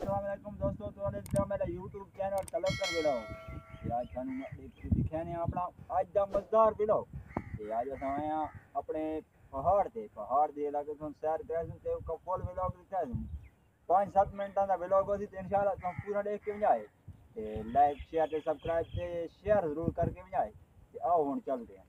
अस्सलामुअलैकुम दोस्तों, तो आज मेरा यूट्यूब चैनल तलब कर बिलो आज थानू दिखाने अपना आज दा मजेदार बिलो आज अस आए हैं अपने पहाड़ दे इलाके तो सैर करासूं ते का फुल व्लॉग दिखासूं 5-7 मिनटां दा व्लॉग होसी ते इंशाल्लाह तुम पूरा देख के जाए ते लाइक शेयर ते सब्सक्राइब ते शेयर जरूर करके जाए ते आओ हुन चलते हैं।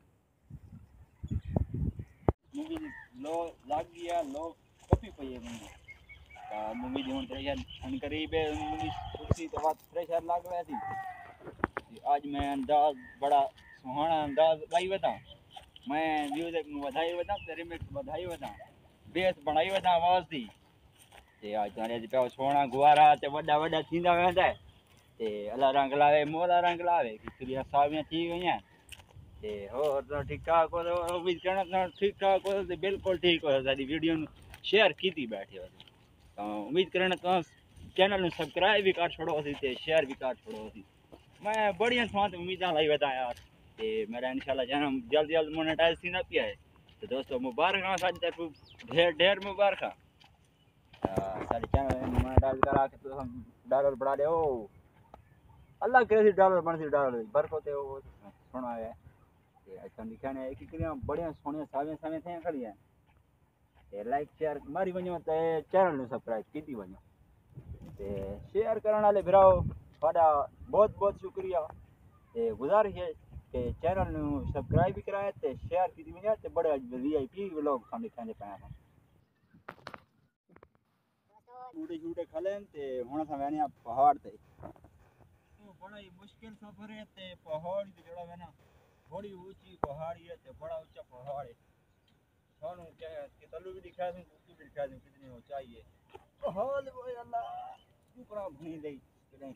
मूवी लो लग गया लो कॉपी पई है मूवी दी हुन प्रेशर करीब मूवी कुर्सी तो बात प्रेशर लग रहा थी आज मैं अंदाज बड़ा सुहाना अंदाज लाई वता मैं म्यूजिक में बधाई वता ते रिमिक्स बधाई वता बेस बनाई वता आवाज दी ते आज थाने पे सोना गुवारा ते वड्डा वड्डा थींदा वेंदा ते अल्लाह रंग लावे मोला रंग लावे कितरिया सावियां थी गईयां ते और तो ठीक ठाक हो उम्मीद करना ठीक ठाक हो ते बिल्कुल ठीक हो साडी वीडियो शेयर कीती बैठे तो उम्मीद करना तो चैनल में सब्सक्राइब भी कर छोड़ो सी ते शेयर भी कर छोड़ो सी मैं बढ़िया थां ते उम्मीदां लाई वता यार ते मेरा इंशाल्लाह चैनल जल्द जल्द मोनेटाइज थींदा पिया है तो दोस्तों मुबारक हो साडी तरफ ढेर ढेर मुबारक सारे चैनल मोनेटाइज करा के तो हम डॉलर बढ़ा दे ओ अल्लाह कैसी डॉलर बन सी डॉलर बरकत है वो सुना है ते अच्छा दिखाने एक कितनी बढ़िया सोने सावे सावे थे खड़ी है ते लाइक शेयर मारी वञो ते चैनल ने सब्सक्राइब कीती वञो ते शेयर करने वाले भराओ थोड़ा बहुत बहुत शुक्रिया ते गुजारिश है कि चैनल नु सब्सक्राइब भी कराए ते शेयर कीती वञो ते बड़े वीआईपी व्लॉग सामने दिखाने पाया टूटे टूटे खलेन ते हुन असां वेने पहाड़ ते बड़ा ही मुश्किल सफर है ते पहाड़ ते जड़ा है ना बड़ी ऊंची पहाड़ी है ते बड़ा ऊंचा पहाड़ है थानू क्या है कि तल्लू भी दिखा दूं ऊंची भी दिखा दूं कितनी ऊंचाई है हाल वो अल्लाह ऊपर भनी दे किने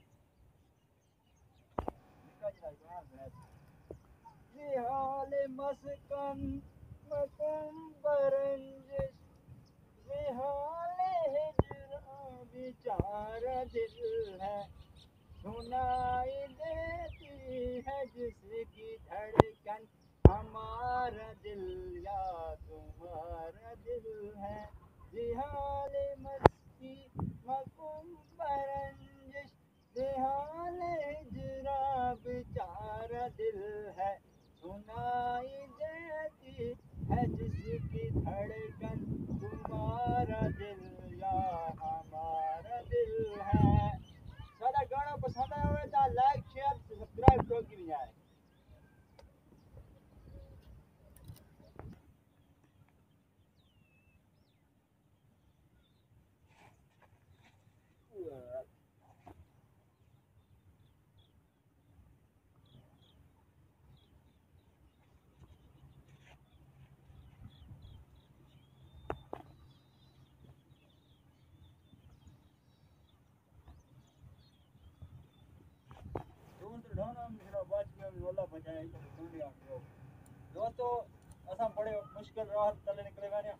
निका जरा ये हाल मस्कन मकम बरंज ये हाल हिजरा बेचारा दिल है सुनाई देती है जिसकी धड़कन हमारा दिल या तुम्हारा दिल है जिहाल मस्ती मकुम बरंजिश जिहाल हिजरा बेचारा दिल है सुनाई देती है जिसकी धड़कन तुम्हारा दिल या हमारा दिल है। सारा गाना पसंद आया तो लाइक शेयर सब्सक्राइब करो की जाए दोस्तों असां बड़े मुश्किल राह तले निकले वने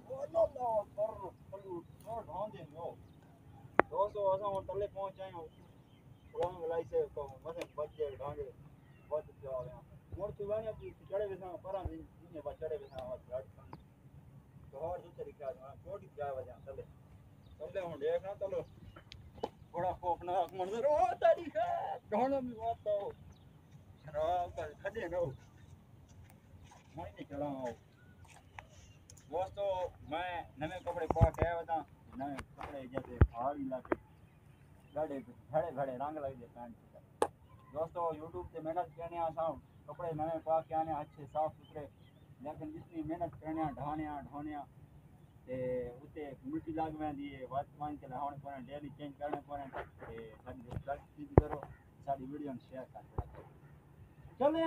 दोस्तों असां तले पहुंच आए पुरान गलाई से तो मसे बच्चे ढांगे बहुत जा रहे हैं मोर सुवाने की चढ़े बिसा परा ने चढ़े बिसा पहाड़ से तरीका छोटी क्या वजह तले तले हम देखना चलो बड़ा खौफनाक मंजर ओ तारीख ढाणो में बात हो शराब का खड़े नो मैं नहीं चला हूं दोस्तों मैं नए कपड़े पा के आया था नए कपड़े जैसे पहाड़ी इलाके बड़े बड़े बड़े रंग लग गए पैंट दोस्तों यूट्यूब से मेहनत करने आसा कपड़े नए पा के आने अच्छे साफ सुथरे लेकिन जितनी मेहनत करने ढाने ते उते मिट्टी लाग वेंदी है वर्तमान के लाने पर डेली चेंज करने पर ते साडी सब्सक्राइब करो साडी वीडियो शेयर कर चले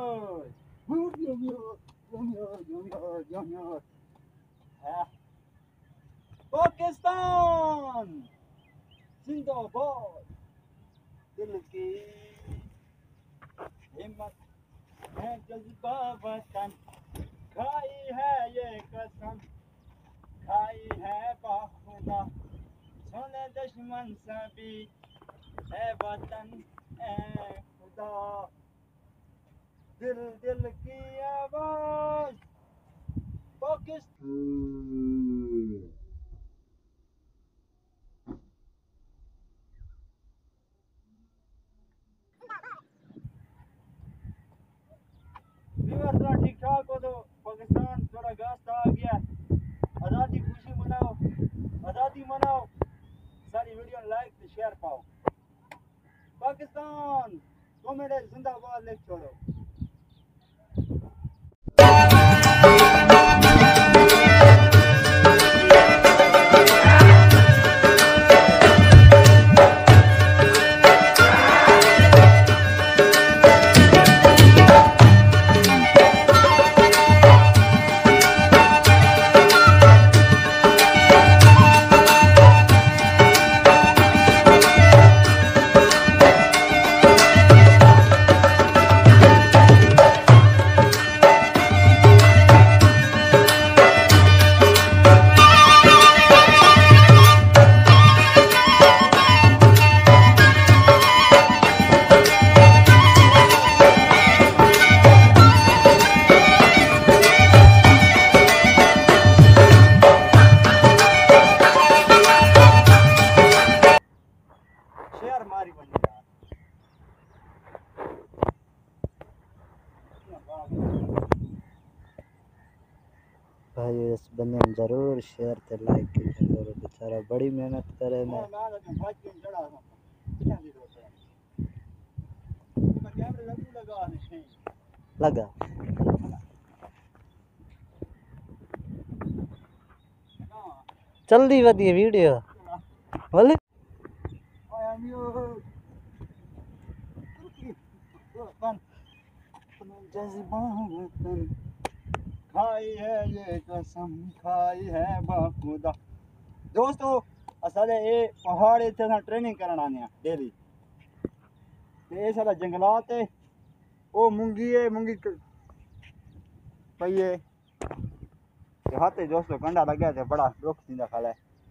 पाकिस्तान जिंदाबाद दिल की हिम्मत है जज्बा वतन खाई है ये कसम खाई है बाखुदा सुन दुश्मन सभी है वतन ए खुदा दिल दिल की आवाज पाकिस्तान वीडियो लाइक ते शेयर पाओ। पाकिस्तान कमेंट जिंदाबाद लिख छोड़ो। भाई इस बंदे ने जरूर शेयर ते लाइक करो, बेचारा बड़ी मेहनत करे ने लगा जल्दी वधी वीडियो बोले खाई है ये कसम खाई है बाखुदा। दोस्तों असाले ये पहाड़ इत्थे ट्रेनिंग करन आने डेली ते ये सारा जंगलात है। ओ मुंगी है, मुंगी पई है हाथे दोस्तों कंडा लग्या ते बड़ा दुख थींदा खाले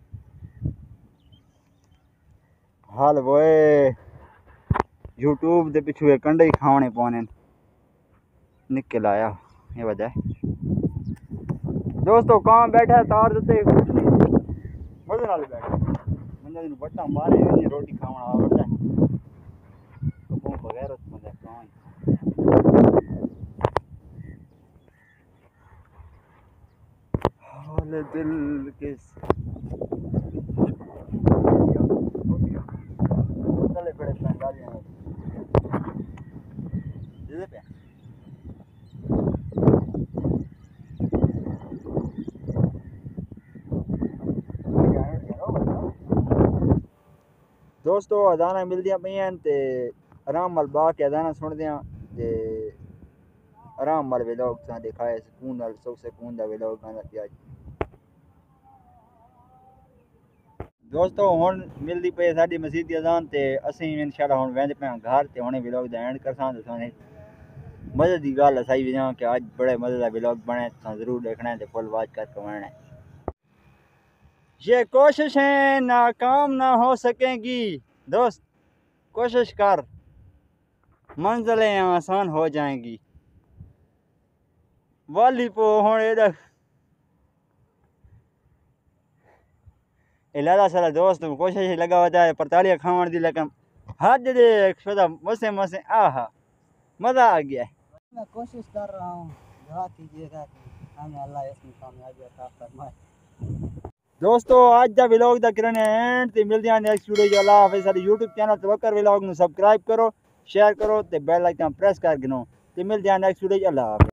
हाल वोए यूट्यूब दे पिछू कंडे ही खावणे पौने निकल आया ये वजह दोस्तों कहाँ बैठा है तार देते कुछ नहीं मजे नाल बैठा मंजा दिन बट्टा मारे इन्नी रोटी खावना आवड़ता है कबों बगैर मजा कहाँ हाल दिल किस चले बड़े गालियां दे पे दोस्तों अदाना मिलदियां पईयां ते आराम नाल बा के अदाना सुनदियां ते आराम नाल व्लॉग सा दिखाए सुकून नाल सुकून दा व्लॉग आंदा पिया। दोस्तों हुण मिलदी पई साडी मस्जिद दी अजान ते असीं इंशाअल्लाह हुण वेंदे पे घर ते हुणे व्लॉग दा एंड करसां ते तुसें मजे दी गल सही वजां कि अज बड़े मजे दा व्लॉग बने तुसें जरूर देखना है ते फुल वॉच करके आना है। ये कोशिशें नाकाम ना हो सकेंगी दोस्त कोशिश कर मंजिलें आसान हो जाएंगी वाली पो हुण एदा लाला सारा दोस्त कोशिश लगा होता है परतालियाँ खावन दी लेकिन हद देख सदा मसे मसे आहा मजा आ गया। मैं कोशिश कर रहा हूँ, दुआ कीजिएगा कि हमें अल्लाह इसमें कामयाबी अता फरमाए। दोस्तों आज दा व्लॉग दा करने एंड ते मिलदे हैं नेक्स्ट वीडियो च। अल्लाह हाफिज़। साडे यूट्यूब चैनल तवक्कर व्लॉग नूं सब्सक्राइब करो शेयर करो ते बेल आइकन प्रेस कर गिनो ते मिलदे हैं नेक्स्ट वीडियो च। अल्लाह हाफिज़।